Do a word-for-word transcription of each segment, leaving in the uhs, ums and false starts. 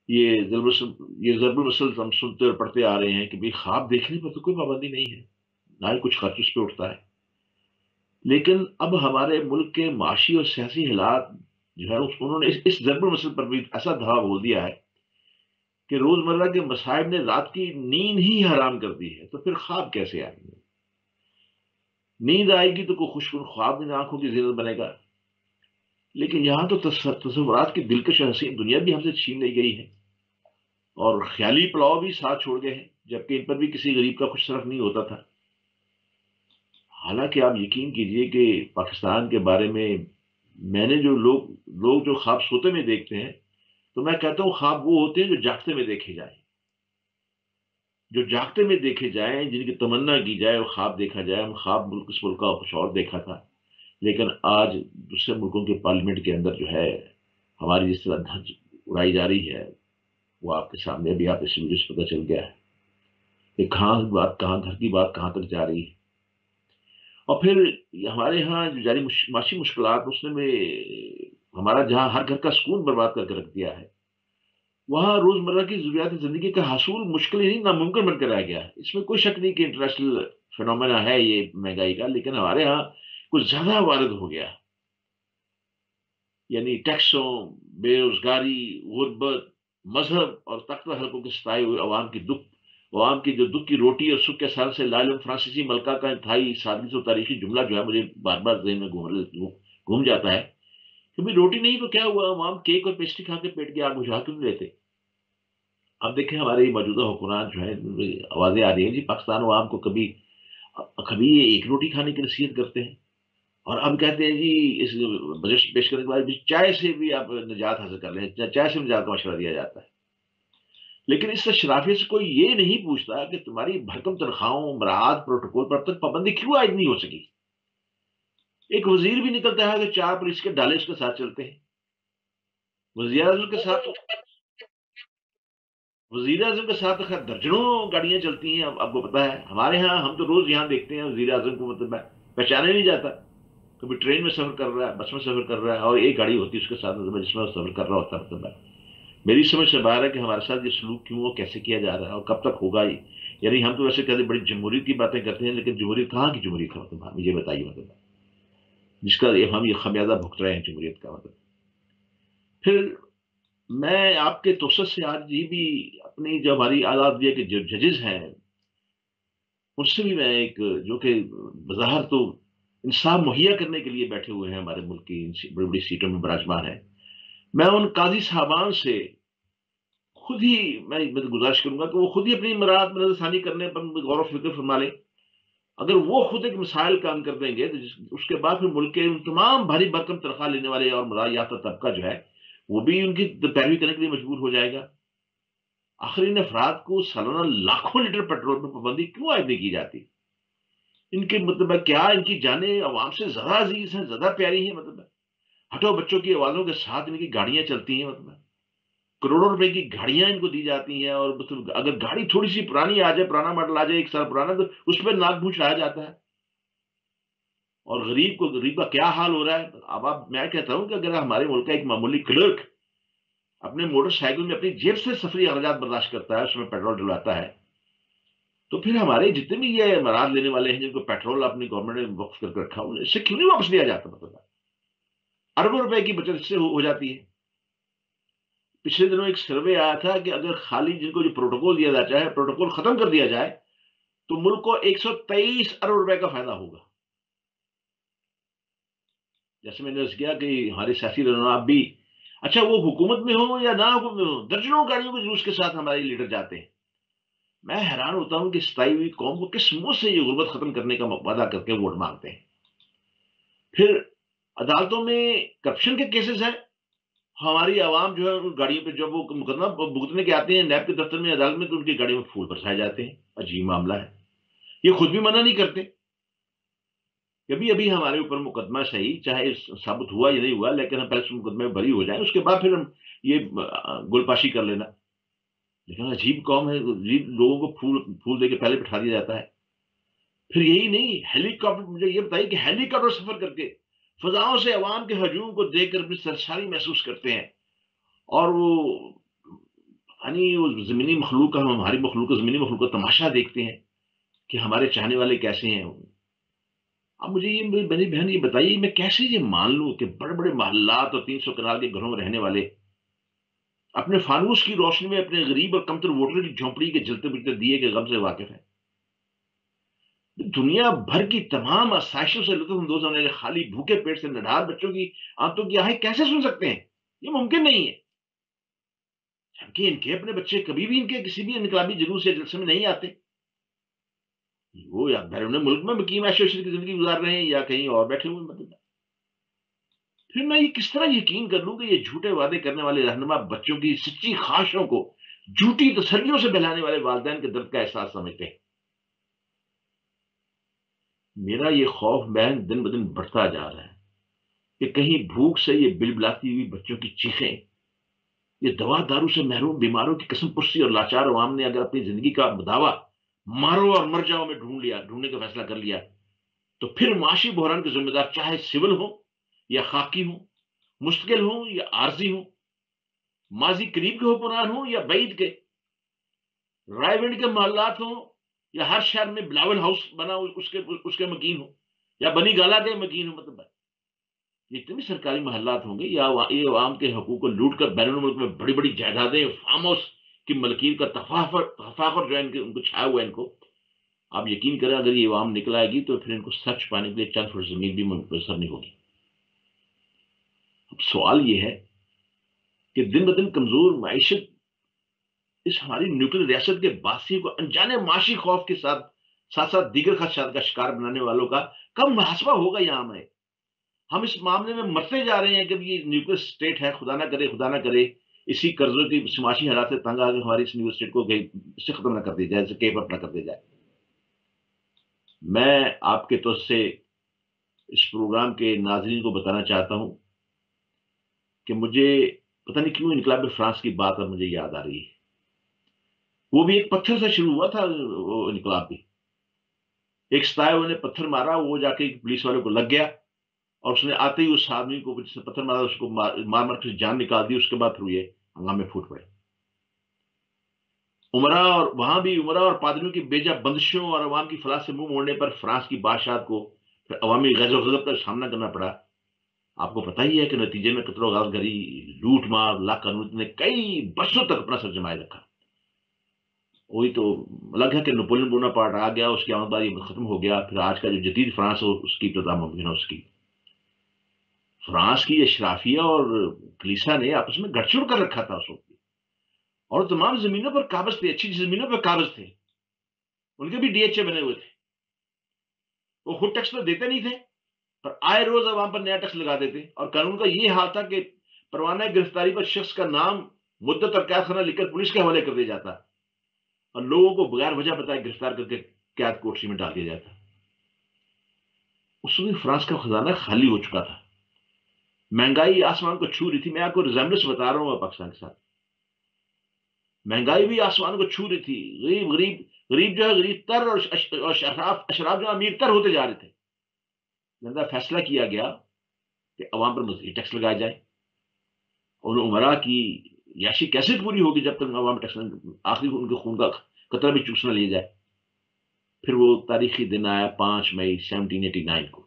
یہ ضرب المثل یہ ضرب المثل ہم سنتے اور پڑھتے آ رہے ہیں کہ بھئی خواب دیکھنے پر تو کوئی پابندی نہیں ہے، نہ ہی کچھ خرچ اس پہ اٹھتا ہے۔ لیکن اب ہمارے ملک کے معاشی اور سیاسی حالات جو ہے اس انہوں نے اس اس ضرب المثل پر بھی ایسا دھاوا بول دیا ہے کہ روزمرہ کے مصائب نے رات کی نیند ہی حرام کر دی ہے، تو پھر خواب کیسے آئیں گے؟ نیند آئے گی تو کوئی خوشگوار خواب بھی آنکھوں کی زینت بنے گا، لیکن یہاں تو تص- تصورات کی دلکش اور حسین دنیا بھی ہم سے چھین لی گئی ہے، اور خیالی پلاؤ بھی ساتھ چھوڑ گئے ہیں، جبکہ ان پر بھی کسی غریب کا کچھ صرف نہیں ہوتا تھا۔ حالانکہ آپ یقین کیجئے کہ پاکستان کے بارے میں میں نے جو لوگ لوگ جو خواب سوتے میں دیکھتے ہیں، تو میں کہتا ہوں خواب وہ ہوتے ہیں جو جاگتے میں دیکھے جائیں، جو جاگتے میں دیکھے جائیں، جن کی تمنا کی جائے اور خواب دیکھا جائے۔ ہم خواب ملک اس ملک کا کچھ اور دیکھا تھا، لیکن آج دوسرے ملکوں کے پارلیمنٹ کے اندر جو ہے ہماری جس طرح دھج اڑائی جا رہی ہے، وہ آپ کے سامنے بھی آپ اس ویڈیو سے پتہ چل گیا ہے کہ کہاں بات کہاں گھر کی بات کہاں تک جا رہی ہے۔ اور پھر ہمارے ہاں جو جاری مش- معاشی مشکلات اس نے میں ہمارا جہاں ہر گھر کا سکون برباد کر کے رکھ دیا ہے، وہاں روزمرہ کی ضروریات زندگی کا حصول مشکل ہی نہیں ناممکن بن کر رہ گیا ہے۔ اس میں کوئی شک نہیں کہ انٹرنیشنل فنومینا ہے یہ مہنگائی کا، لیکن ہمارے ہاں کچھ زیادہ وارد ہو گیا، یعنی ٹیکسوں، بے روزگاری، غربت، مذہب اور طاقتور حلقوں کے ستائے ہوئے عوام کی دکھ عوام کی جو دکھ کی روٹی اور سکھ کے سال سے لالم فرانسیسی ملکہ کا انتہائی سادگی و تاریخی جملہ جو ہے مجھے بار بار ذہن میں گھوم گھوم جاتا ہے کہ بھئی روٹی نہیں تو کیا ہوا، عوام کیک اور پیسٹری کھا کے پیٹ کی آگ بجھا کیوں نہیں لیتے؟ اب دیکھیں ہمارے موجودہ حکمران جو ہے آوازیں آ رہی ہیں جی پاکستان عوام کو کبھی کبھی یہ ایک روٹی کھانے کی نصیحت کرتے ہیں، اور اب کہتے ہیں جی اس بجٹ پیش کرنے کے بعد بھی چائے سے بھی آپ نجات حاصل کر لیں، چائے سے نجات کا مشورہ دیا جاتا ہے۔ لیکن اس سے شرافیت سے کوئی یہ نہیں پوچھتا کہ تمہاری بھرکم تنخواہوں، مراعات، پروٹوکول پر اب تک پابندی کیوں عائد نہیں ہو سکی؟ ایک وزیر بھی نکلتا ہے کہ چار پولیس کے ڈالے اس کے ساتھ چلتے ہیں، وزیر اعظم کے ساتھ وزیر اعظم کے ساتھ تو خیر درجنوں گاڑیاں چلتی ہیں، اب آپ کو پتا ہے ہمارے ہاں ہم تو روز یہاں دیکھتے ہیں وزیر اعظم کو مطلب پہچانا ہی نہیں جاتا، کبھی ٹرین میں سفر کر رہا ہے، بس میں سفر کر رہا ہے، اور ایک گاڑی ہوتی ہے اس کے ساتھ مطلب جس میں وہ سفر کر رہا ہوتا ہے مطلب ہے۔ میری سمجھ سے باہر ہے کہ ہمارے ساتھ یہ سلوک کیوں ہو، کیسے کیا جا رہا ہے اور کب تک ہوگا یہ؟ یعنی ہم تو ویسے کہتے ہیں بڑی جمہوریت کی باتیں کرتے ہیں، لیکن جمہوریت کہاں کی جمہوریت ہے مطلب مجھے بتائیے مطلب جس کا یہ ہم یہ خمیازہ بھگت رہے ہیں جمہوریت کا مطلب۔ پھر میں آپ کے توسط سے آج یہ بھی اپنی جو ہماری اعلیٰ عدلیہ کے جو ججز ہیں ان سے بھی میں ایک جو کہ بظاہر تو انصاف مہیا کرنے کے لیے بیٹھے ہوئے ہیں ہمارے ملک کی ان سی- بڑی بڑی سیٹوں میں براجمان ہیں، میں ان قاضی صاحبان سے خود ہی میں میں گزارش کروں گا کہ وہ خود ہی اپنی مراعات میں نظر ثانی کرنے پر غور و فکر فرما لیں۔ اگر وہ خود ایک مسائل کام کر دیں گے تو جس- اس کے بعد پھر ملک کے ان تمام بھاری بھرکم تنخواہ لینے والے اور مراعات یافتہ طبقہ جو ہے وہ بھی ان کی پیروی کرنے کے لیے مجبور ہو جائے گا۔ آخر ان افراد کو سالانہ لاکھوں لیٹر پیٹرول پر پابندی کیوں عائد نہیں کی جاتی؟ ان کے مطلب ہے کیا ان کی جانیں عوام سے زیادہ عزیز ہیں، زیادہ پیاری ہیں مطلب ہے؟ ہٹو بچوں کی آوازوں کے ساتھ ان کی گاڑیاں چلتی ہیں مطلب ہے، کروڑوں روپے کی گاڑیاں ان کو دی جاتی ہیں، اور مطلب اگر گاڑی تھوڑی سی پرانی آ جائے، پرانا ماڈل آ جائے ایک سال پرانا، تو اس پہ ناک منہ چڑھایا جاتا ہے۔ اور غریب کو غریب کا کیا حال ہو رہا ہے؟ اب آپ میں کہتا ہوں کہ اگر ہمارے ملک کا ایک معمولی کلرک اپنے موٹر سائیکل میں اپنی جیب سے سفری اخراجات برداشت کرتا ہے، اس میں پیٹرول ڈلواتا ہے، تو پھر ہمارے جتنے بھی یہ امارات لینے والے ہیں جن کو پیٹرول اپنی گورنمنٹ نے وقف کر کے رکھا انہیں اس سے کیوں نہیں واپس لیا جاتا؟ مطلب اربوں روپے کی بچت اس سے ہو ہو جاتی ہے۔ پچھلے دنوں ایک سروے آیا تھا کہ اگر خالی جن کو جو پروٹوکول دیا جاتا ہے پروٹوکول ختم کر دیا جائے تو ملک کو ایک سو تیئیس ارب روپے کا فائدہ ہوگا۔ جیسے میں نے عرض کیا کہ ہمارے سیاسی رہنما اب بھی اچھا وہ حکومت میں ہو یا نہ حکومت میں ہو درجنوں گاڑیوں کے جلوس کے ساتھ ہمارے لیڈر جاتے ہیں۔ میں حیران ہوتا ہوں کہ ستائی ہوئی قوم کو کس منہ سے یہ غربت ختم کرنے کا وعدہ کر کے ووٹ مانگتے ہیں۔ پھر عدالتوں میں کرپشن کے کیسز ہیں، ہماری عوام جو ہے ان گاڑیوں پہ جب وہ مقدمہ بھگتنے کے آتے ہیں نیب کے دفتر میں عدالت میں تو ان کی گاڑیوں میں پھول برسائے جاتے ہیں۔ عجیب معاملہ ہے، یہ خود بھی منع نہیں کرتے۔ کبھی ابھی ہمارے اوپر مقدمہ صحیح چاہے ثابت ہوا یا نہیں ہوا، لیکن ہم پہلے اس مقدمے میں بری ہو جائیں اس کے بعد پھر ہم یہ گل پاشی کر لینا۔ لیکن عجیب قوم ہے، عجیب لوگوں کو پھول پھول دے کے پہلے بٹھا دیا جاتا ہے۔ پھر یہی نہیں، ہیلی کاپٹر مجھے یہ بتائیے کہ ہیلی کاپٹر سفر کر کے فضاؤں سے عوام کے ہجوم کو دیکھ کر اپنی سرساری محسوس کرتے ہیں، اور وہ یعنی وہ زمینی مخلوق کا، ہم ہماری مخلوق کا، زمینی مخلوق کا تماشا دیکھتے ہیں کہ ہمارے چاہنے والے کیسے ہیں. اب مجھے یہ میری بڑی بہن یہ بتائیے، میں کیسے یہ مان لوں کہ بڑے بڑے محلات اور تین سو کنال کے گھروں میں رہنے والے اپنے فانوس کی روشنی میں اپنے غریب اور کمتر ووٹر کی جھونپڑی کے جلتے بجتے دیے کے غم سے واقف ہیں. دنیا بھر کی تمام آسائشوں سے لطف اندوز ہونے والے خالی بھوکے پیٹ سے نڈھال بچوں کی آنتوں کی آہیں کیسے سن سکتے ہیں؟ یہ ممکن نہیں ہے. جبکہ ان کے اپنے بچے کبھی بھی ان کے کسی بھی انقلابی جلوس یا جلسے میں نہیں آتے. وہ یا بیرون ملک میں مقیم عیش و عشرت کی زندگی گزار رہے ہیں یا کہیں اور بیٹھے ہوئے. مطلب پھر میں یہ کس طرح یقین کر لوں کہ یہ جھوٹے وعدے کرنے والے رہنما بچوں کی سچی خواہشوں کو جھوٹی تسلیوں سے بہلانے والے والدین کے درد کا احساس سمجھتے ہیں؟ میرا یہ خوف بہن دن بدن بڑھتا جا رہا ہے کہ کہیں بھوک سے یہ بلبلاتی ہوئی بچوں کی چیخیں، یہ دوا دارو سے محروم بیماروں کی قسم پرسی اور لاچار عوام نے اگر اپنی زندگی کا مداوع مارو اور مر جاؤ میں ڈھونڈ لیا ڈھونڈنے کا فیصلہ کر لیا، تو پھر معاشی بحران کے ذمہ دار چاہے سول ہوں یا خاکی ہوں، مستقل ہوں یا عارضی ہوں، ماضی قریب کے حکمران ہوں یا بعید کے، رائے ونڈ کے محلات ہوں یا ہر شہر میں بلاول ہاؤس بنا اس کے اس کے مکین ہوں یا بنی گالا کے مکین ہوں. مطلب جتنے سرکاری محلات ہوں گے یا یہ عوام کے حقوق کو لوٹ کر بیرون ملک میں بڑی بڑی جائیدادیں فارم ہاؤس کی ملکیت کا تفاخر تفاخر جو ہے ان کے ان کو چھایا ہوا ہے ان کو، آپ یقین کریں اگر یہ عوام نکل آئے گی تو پھر ان کو سچ پانے کے لیے چند فٹ زمین بھی میسر نہیں ہوگی. اب سوال یہ ہے کہ دن بدن کمزور معیشت اس ہماری نیوکلیر ریاست کے باسیوں کو انجانے معاشی خوف کے ساتھ ساتھ ساتھ دیگر خدشات کا شکار بنانے والوں کا کب محاسبہ ہوگا یہاں میں؟ ہم اس معاملے میں مرتے جا رہے ہیں کہ یہ نیوکلیر اسٹیٹ ہے، خدا نہ کرے خدا نہ کرے اسی قرضوں کی معاشی حالات سے تنگ آ کے ہماری اس نیوکلیر اسٹیٹ کو اس سے ختم نہ کر دیا جائے، اسے کیپ اپ نہ کر دیا جائے. میں آپ کے طور سے اس پروگرام کے ناظرین کو بتانا چاہتا ہوں کہ مجھے پتہ نہیں کیوں انقلاب فرانس کی بات اب مجھے یاد آ رہی ہے. وہ بھی ایک پتھر سے شروع ہوا تھا وہ انقلاب بھی. ایک ستائے ہوئے نے پتھر مارا، وہ جا کے پولیس والوں کو لگ گیا اور اس نے آتے ہی اس آدمی کو جس نے پتھر مارا اس کو مار مار مار کے جان نکال دی. اس کے بعد پھر یہ ہنگامے پھوٹ پڑے. عمرا اور وہاں بھی عمرا اور پادریوں کی بیجا بندشوں اور عوام کی فلاح سے منہ موڑنے پر فرانس کی بادشاہت کو پھر عوامی غضب و غضب کا سامنا کرنا پڑا. آپ کو پتہ ہی ہے کہ نتیجے میں قتل و غارت گری، لوٹ مار، لا قانونیت نے کئی برسوں تک اپنا سر جمائے رکھا. وہی تو الگ ہے کہ نپولین بوناپارٹ آ گیا، اس کی آمد باری ختم ہو گیا. پھر آج کا جو جدید فرانس ہو اس کی ابتدا ممکن ہے. اس کی فرانس کی اشرافیہ اور کلیسا نے آپس میں گٹھ چھوڑ کر رکھا تھا اس وقت، اور تمام زمینوں پر قابض تھے، اچھی زمینوں پر قابض تھے. ان کے بھی ڈی ایچ اے بنے ہوئے تھے. وہ خود ٹیکس تو دیتے نہیں تھے پر آئے روز عوام پر نیا ٹیکس لگا دیتے. اور قانون کا یہ حال تھا کہ پروانہ گرفتاری پر شخص کا نام، مدت اور قید خانہ لکھ کر پولیس کے حوالے کر دیا جاتا اور لوگوں کو بغیر وجہ بتائے گرفتار کر کے قید کوٹری میں ڈال دیا جاتا. اس وقت فرانس کا خزانہ خالی ہو چکا تھا، مہنگائی آسمان کو چھو رہی تھی. میں آپ کو ریزمبلنس بتا رہا ہوں پاکستان کے ساتھ. مہنگائی بھی آسمان کو چھو رہی تھی. غریب غریب غریب جو ہے غریب تر اور اشراف اشراف جو امیر تر ہوتے جا رہے تھے. لہذا فیصلہ کیا گیا کہ عوام پر مزید ٹیکس لگایا جائے. اور عمرا کی یاشی کیسے پوری ہوگی جب تک عوام ٹیکس آخری ان کے خون کا قطرہ بھی چوس نہ لیا جائے. پھر وہ تاریخی دن آیا پانچ مئی سیونٹین ایٹی نائن کو.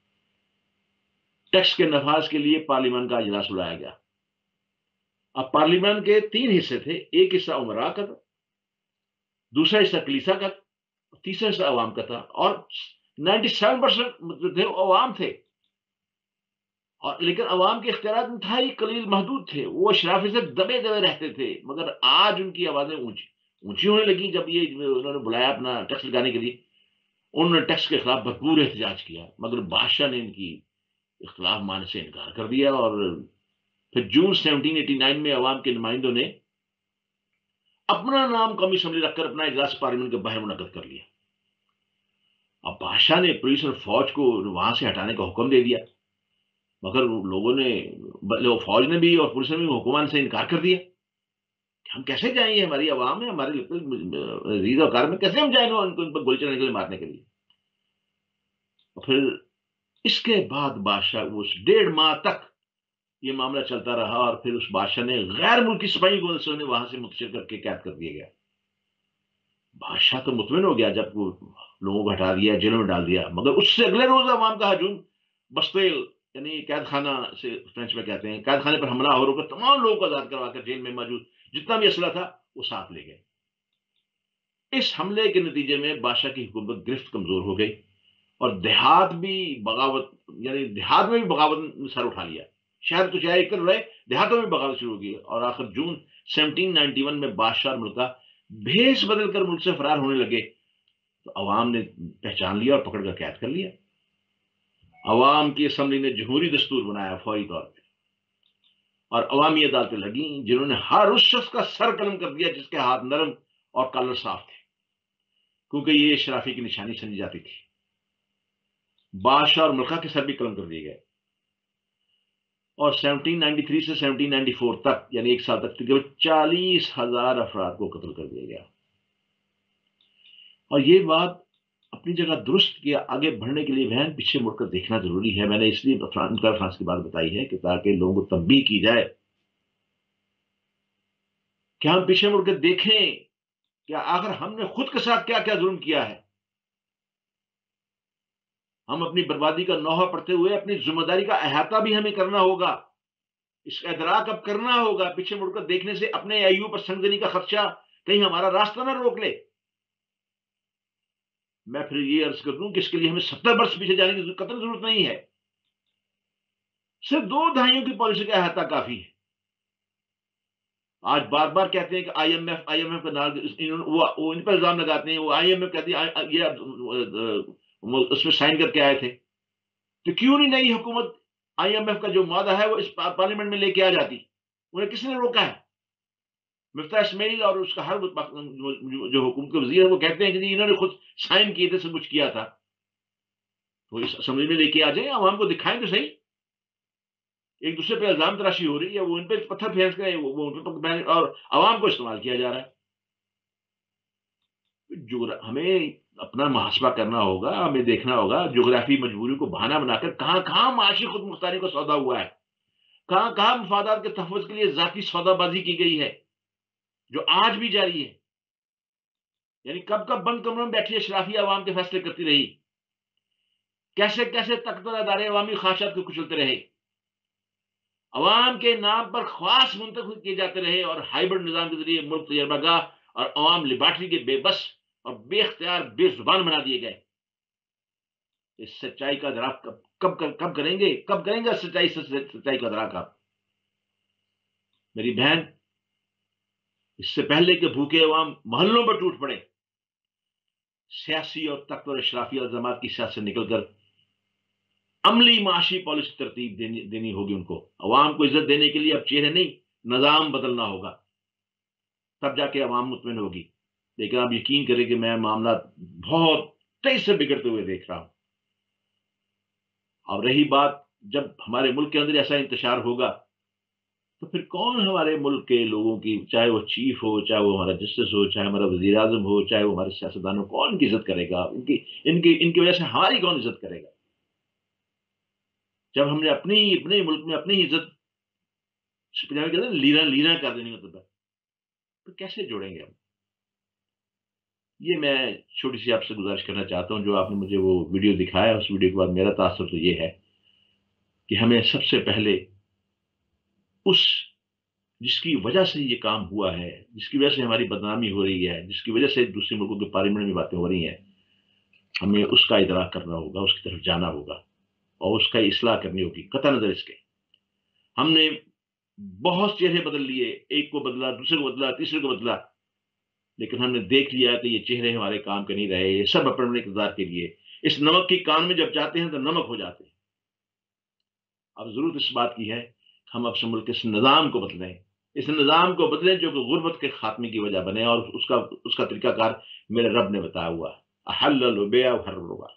ٹیکس کے نفاذ کے لیے پارلیمان کا اجلاس بلایا گیا. اب پارلیمان کے تین حصے تھے. ایک حصہ عمرا کا تھا، دوسرا حصہ کلیسا کا تھا، تیسرا حصہ عوام کا تھا. اور نائنٹی سیون پرسینٹ جو تھے عوام تھے. اور لیکن عوام کے اختیارات انتہائی قلیل محدود تھے. وہ اشرافی سے دبے دبے رہتے تھے. مگر آج ان کی آوازیں اونچی اونچی ہونے لگی جب یہ انہوں نے بلایا اپنا ٹیکس لگانے کے لیے. انہوں نے ٹیکس کے خلاف بھرپور احتجاج کیا، مگر بادشاہ نے ان کی اختلاف ماننے سے انکار کر دیا. اور پھر جون سیونٹین ایٹی نائن میں عوام کے نمائندوں نے اپنا نام قومی اسمبلی رکھ کر اپنا اجلاس پارلیمنٹ کے باہر منعقد کر لیا. اب بادشاہ نے پولیس اور فوج کو وہاں سے ہٹانے کا حکم دے دیا، مگر لوگوں نے فوج نے بھی اور پولیس نے بھی حکومت سے انکار کر دیا. ہم کیسے جائیں گے؟ ہماری عوام ہے، ہمارے ریز اوقار میں کیسے ہم جائیں گے ان کو ان پر گولی چلانے کے لیے، مارنے کے لیے. اور پھر اس کے بعد بادشاہ اس ڈیڑھ ماہ تک یہ معاملہ چلتا رہا اور پھر اس بادشاہ نے غیر ملکی سپاہی کو نے وہاں سے منتشر کر کے قید کر دیا گیا. بادشاہ تو مطمئن ہو گیا جب وہ لوگوں کو ہٹا دیا، جیلوں میں ڈال دیا، مگر اس سے اگلے روز عوام کا ہجوم بستیل یعنی قید خانہ سے فرینچ میں کہتے ہیں، قید خانے پر حملہ ہو کر تمام لوگوں کو آزاد کروا کر جیل میں موجود جتنا بھی اسلحہ تھا وہ ساتھ لے گئے. اس حملے کے نتیجے میں بادشاہ کی حکومت گرفت کمزور ہو گئی اور دیہات بھی بغاوت یعنی دیہات میں بھی بغاوت نے سر اٹھا لیا. شہر تو چاہے کر رہے، دیہاتوں میں بغاوت شروع ہو گئی اور آخر جون سیونٹین نائنٹی ون میں بادشاہ اور ملکہ بھیس بدل کر ملک سے فرار ہونے لگے تو عوام نے پہچان لیا اور پکڑ کر قید کر لیا. عوام کی اسمبلی نے جمہوری دستور بنایا فوری طور پہ اور عوامی عدالتیں لگیں جنہوں نے ہر اس شخص کا سر قلم کر دیا جس کے ہاتھ نرم اور کالر صاف تھے، کیونکہ یہ شرافی کی نشانی سمجھی جاتی تھی. بادشاہ اور ملکہ کے سر بھی قلم کر دیے گئے اور سیونٹین نائنٹی تھری سے سیونٹین نائنٹی فور تک یعنی ایک سال تک تقریباً چالیس ہزار افراد کو قتل کر دیا گیا. اور یہ بات اپنی جگہ درست کیا، آگے بڑھنے کے لیے بہن پیچھے مڑ کر دیکھنا ضروری ہے. میں نے اس لیے انقلاب فرانس کی بات بتائی ہے کہ تاکہ لوگوں کو تنبیہ کی جائے کہ ہم پیچھے مڑ کر دیکھیں کہ آخر ہم نے خود کے ساتھ کیا کیا ظلم کیا ہے. ہم اپنی بربادی کا نوحہ پڑھتے ہوئے اپنی ذمہ داری کا احاطہ بھی ہمیں کرنا ہوگا. اس کا ادراک اب کرنا ہوگا. پیچھے مڑ کر دیکھنے سے اپنے ایو پر سنگدنی کا خدشہ کہیں ہمارا راستہ نہ روک لے. میں پھر یہ عرض کر دوں کہ اس کے لیے ہمیں ستر برس پیچھے جانے کی قطعی ضرورت نہیں ہے. صرف دو دہائیوں کی پالیسی کا احاطہ کافی ہے. آج بار بار کہتے ہیں کہ I M F I M F کا نام وہ ان پر الزام لگاتے ہیں، وہ آئی ایم ایف کہتی ہے یہ اس میں سائن کر کے آئے تھے، تو کیوں نہیں نئی حکومت آئی ایم ایف کا جو معاہدہ ہے وہ اس پارلیمنٹ میں لے کے آ جاتی؟ انہیں کس نے روکا ہے؟ مفتاح اسماعیل اور اس کا ہر جو حکومت کے وزیر ہے وہ کہتے ہیں کہ انہوں نے خود سائن کیے تھے، سب کچھ کیا تھا. تو اس اسمبلی میں لے کے آ جائیں، عوام کو دکھائیں تو صحیح. ایک دوسرے پہ الزام تراشی ہو رہی ہے، وہ ان پہ پتھر پھینک رہے ہیں اور عوام کو استعمال کیا جا رہا ہے. ہمیں اپنا محاسبہ کرنا ہوگا، ہمیں دیکھنا ہوگا جغرافی مجبوری کو بہانہ بنا کر کہاں کہاں معاشی خود مختاری کا سودا ہوا ہے، کہاں کہاں مفادات کے تحفظ کے لیے ذاتی سودا بازی کی گئی ہے جو آج بھی جاری ہے. یعنی کب کب بند کمروں میں بیٹھی اشرافی عوام کے فیصلے کرتی رہی، کیسے کیسے طاقتور ادارے عوامی خواہشات کو کچلتے رہے، عوام کے نام پر خواص منتخب کیے جاتے رہے اور ہائیبرڈ نظام کے ذریعے ملک تجربہ گاہ اور عوام لیبارٹری کے بے بس اور بے اختیار بے زبان بنا دیے گئے. اس سچائی کا ادراک کب کب کب کریں گے کب کریں گے سچائی سچائی کا ادراک آپ میری بہن؟ اس سے پہلے کہ بھوکے عوام محلوں پر ٹوٹ پڑے، سیاسی اور طاقتور اشرافی الزامات کی سیاست سے نکل کر عملی معاشی پالیسی ترتیب دینی, دینی ہوگی. ان کو عوام کو عزت دینے کے لیے اب چہرے نہیں نظام بدلنا ہوگا، تب جا کے عوام مطمئن ہوگی. لیکن آپ یقین کریں کہ میں معاملات بہت تیز سے بگڑتے ہوئے دیکھ رہا ہوں. اور رہی بات جب ہمارے ملک کے اندر ایسا انتشار ہوگا تو پھر کون ہمارے ملک کے لوگوں کی، چاہے وہ چیف ہو، چاہے وہ ہمارا جسٹس ہو، چاہے ہمارا وزیر اعظم ہو، چاہے وہ ہمارے سیاستدانوں، کون ان کی عزت کرے گا؟ ان کی ان کی ان کی وجہ سے ہماری کون عزت کرے گا؟ جب ہم نے اپنی اپنے ملک میں اپنی عزت کہتے ہیں لینا لینا کر دینے کا تو کیسے جوڑیں گے ہم؟ یہ میں چھوٹی سی آپ سے گزارش کرنا چاہتا ہوں. جو آپ نے مجھے وہ ویڈیو دکھایا، اس ویڈیو کے بعد میرا تاثر تو یہ ہے کہ ہمیں سب سے پہلے اس جس کی وجہ سے یہ کام ہوا ہے، جس کی وجہ سے ہماری بدنامی ہو رہی ہے، جس کی وجہ سے دوسرے ملکوں کے پارلیمنٹ میں باتیں ہو رہی ہیں، ہمیں اس کا ادراک کرنا ہوگا، اس کی طرف جانا ہوگا اور اس کا اصلاح کرنی ہوگی. قطع نظر اس کے ہم نے بہت چہرے بدل لیے، ایک کو بدلا، دوسرے کو بدلا، تیسرے کو بدلا، لیکن ہم نے دیکھ لیا کہ یہ چہرے ہمارے کام کے نہیں رہے. یہ سب اپنے اقتدار کے لیے اس نمک کی کان میں جب جاتے ہیں تو نمک ہو جاتے ہیں. اب ضرورت اس بات کی ہے کہ ہم اپنے ملک کے اس نظام کو بدلیں، اس نظام کو بدلیں جو کہ غربت کے خاتمے کی وجہ بنے. اور اس کا اس کا طریقہ کار میرے رب نے بتایا ہوا ہے، احل البیع وحرم الربا.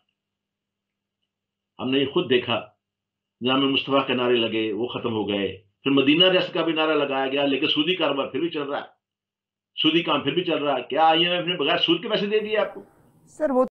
ہم نے یہ خود دیکھا، نظام مصطفیٰ کے نعرے لگے، وہ ختم ہو گئے. پھر مدینہ ریاست کا بھی نعرہ لگایا گیا، لیکن سودی کاروبار پھر بھی چل رہا ہے، سودی کام پھر بھی چل رہا ہے. کیا آئی ایم ایف نے بغیر سود کے پیسے دے دیے آپ کو؟ سر وہ